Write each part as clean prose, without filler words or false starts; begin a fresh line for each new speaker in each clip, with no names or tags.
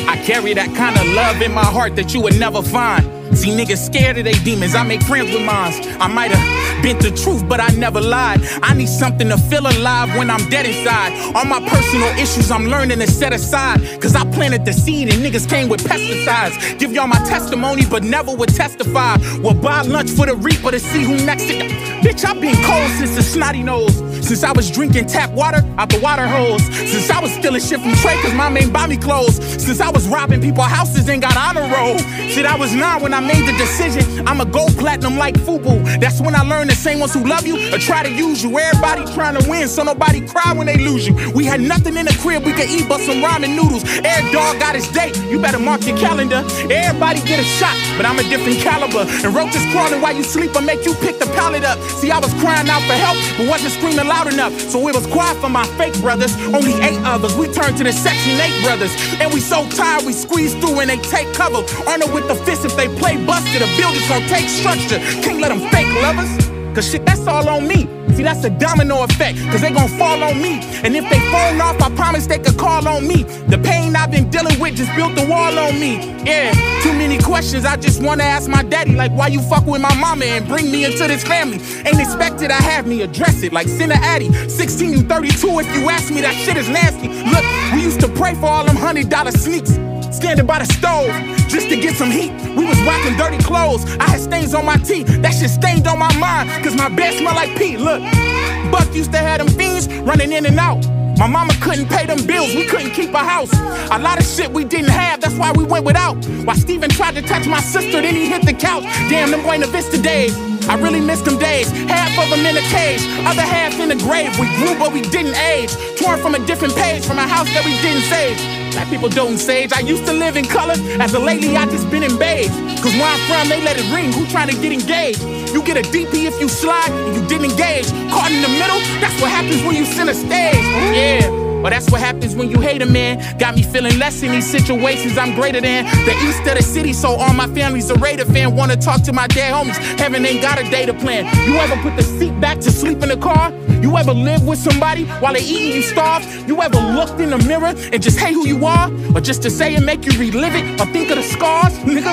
I carry that kind of love in my heart that you would never find. See, niggas scared of they demons, I make friends with mines. I might have bent the truth, but I never lied. I need something to feel alive when I'm dead inside. All my personal issues I'm learning to set aside, cause I planted the seed and niggas came with pesticides. Give y'all my testimony, but never would testify. We'll buy lunch for the reaper to see who next to you. Bitch, I've been cold since the snotty nose. Since I was drinking tap water out the water hose. Since I was stealing shit from Trey cause mom ain't buy me clothes. Since I was robbing people's houses and got honor roll. Shit, I was 9 when I made the decision I'ma go platinum like FUBU. That's when I learned the same ones who love you or try to use you. Everybody trying to win so nobody cry when they lose you. We had nothing in the crib we could eat but some ramen noodles. Every dog got his date, you better mark your calendar. Everybody get a shot, but I'm a different caliber. And roaches crawling while you sleep or make you pick the pallet up. See, I was crying out for help but wasn't screaming loud enough. So it was quiet for my fake brothers. Only 8 others, we turned to the Section 8 brothers. And we so tired we squeeze through and they take cover. Arnold with the fist, if they play busted, the building's gonna take structure. Can't let them fake lovers, cause shit, that's all on me. See, that's a domino effect, cause they gon' fall on me. And if they fall off, I promise they could call on me. The pain I've been dealing with just built the wall on me. Yeah, too many questions, I just wanna ask my daddy. Like, why you fuck with my mama and bring me into this family? Ain't expected, I have me address it like send a addy. 16, you 32, if you ask me, that shit is nasty. Look, we used to pray for all them $100 sneaks. Standing by the stove, just to get some heat. We was rocking dirty clothes, I had stains on my teeth. That shit stained on my mind, cause my bed smelled like pee. Look, Buck used to have them fiends running in and out. My mama couldn't pay them bills, we couldn't keep a house. A lot of shit we didn't have, that's why we went without. While Steven tried to touch my sister, then he hit the couch. Damn, them Buena Vista days, I really miss them days. Half of them in a cage, other half in the grave. We grew but we didn't age. Torn from a different page, from a house that we didn't save. Black people don't sage. I used to live in color, as of lately I just been in beige. Cause where I'm from, they let it ring, who trying to get engaged? You get a DP if you slide and you didn't engage. Caught in the middle, that's what happens when you send a stage. Yeah, well that's what happens when you hate a man. Got me feeling less in these situations, I'm greater than the east of the city, so all my family's a Raider fan. Wanna talk to my dead homies, heaven ain't got a data plan. You ever put the seat back to sleep in the car? You ever live with somebody while they eating you starve? You ever looked in the mirror and just hate who you are? Or just to say and make you relive it or think of the scars? Nigga,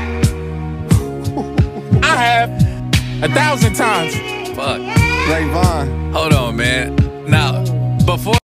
I have 1,000 times.
Fuck.
Ray Vaughn.
Hold on, man. Now, before